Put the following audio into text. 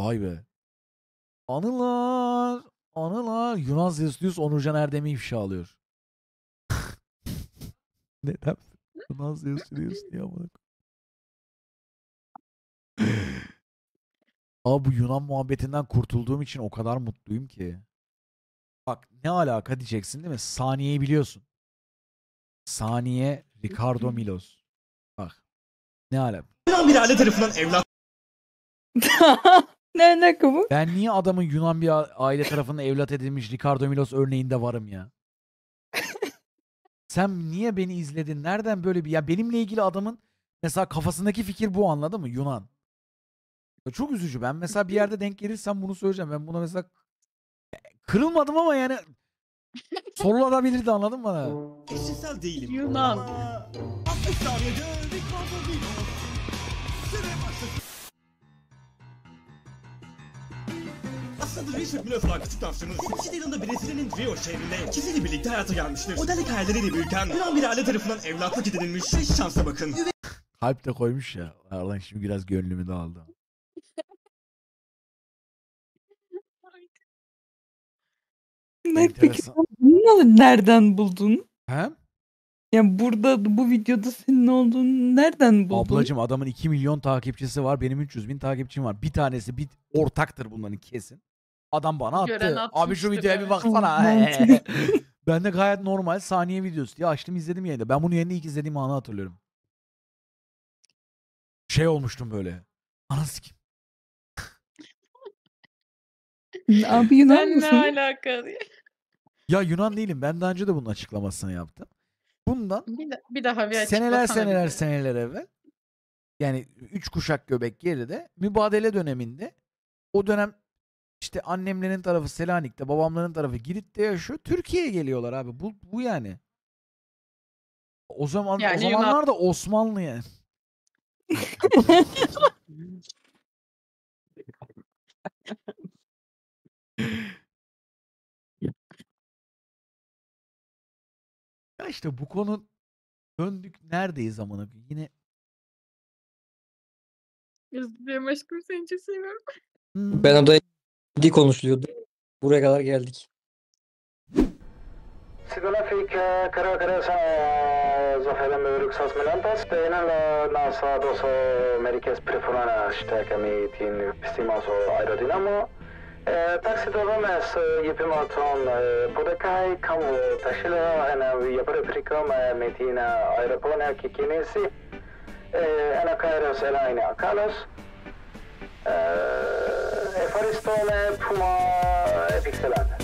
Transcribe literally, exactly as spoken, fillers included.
Vay be. Anılar. Anılar. Yunan Zeus Onurcan Erdem'i ifşa alıyor. Neden? Yunan Zeus diye amına. Abi bu Yunan muhabbetinden kurtulduğum için o kadar mutluyum ki. Bak ne alaka diyeceksin değil mi? Saniye'yi biliyorsun. Saniye Ricardo Milos. Bak. Ne alaka? Yunan bir aile tarafından evlat. Ne alaka bu? Ben niye adamın Yunan bir aile tarafından evlat edilmiş Ricardo Milos örneğinde varım ya? Sen niye beni izledin? Nereden böyle bir... Ya benimle ilgili adamın mesela kafasındaki fikir bu, anladın mı? Yunan. Ya çok üzücü. Ben mesela bir yerde denk gelirsem bunu söyleyeceğim. Ben buna mesela kırılmadım ama yani sorulanabilirdi, anladın mı bana? Eşcinsel değilim. Yunan. altmış saniyede Ricardo Milos. Süre başlasın. Aslında Richard Milos var küçük tavşanın. İkisi de yılında Brezilya'nın Rio şehrinde ikisiyle birlikte hayata gelmiştir. Model hikayeleriyle büyüten Yunan bir aile tarafından evlatlık edinilmiş ve şansa bakın. Kalp de koymuş ya. Aradan şimdi biraz gönlümü de aldı. Ne peki Enteresan. bunu nereden buldun? He? Yani burada bu videoda senin olduğunu nereden buldun? Ablacım adamın iki milyon takipçisi var. Benim üç yüz bin takipçim var. Bir tanesi bir ortaktır bunların kesin. Adam bana Gören attı. Abi şu atmıştır videoya bir evet. baksana. Mantıklı. Ben de gayet normal saniye videosu diye açtım izledim yayında. Ben bunu yayında ilk izlediğim anı hatırlıyorum. Şey olmuştum böyle. Anasını sikeyim. Abi Yunan Ben ne mısın? alaka diye. Ya Yunan değilim. Ben daha önce de bunun açıklamasını yaptım. Bundan Bir, da- bir daha bir seneler açıklasana seneler bize. seneler evvel, yani üç kuşak göbek geride, mübadele döneminde, o dönem işte annemlerin tarafı Selanik'te, babamların tarafı Girit'te yaşıyor. Türkiye'ye geliyorlar abi. Bu, bu yani. O zaman Yani o zamanlar da Osmanlı yani. Ya işte bu konu döndük neredeyiz amına koyayım? Yine Özlem aşkım seni çok seviyorum. hmm, Ben orada dil konuşuluyordu. Buraya kadar geldik. Significa creo que eso zaferen mevlük sasmelantas beynen la nasa doso merkez preferana shtaka mi tin pistimaso aerodinamo taksi dovemes yipim aton podakay kamu taşila ana yapar prikam metina aeropona kikinesi ana kairos elaine akalos Efaristone puma pixelante.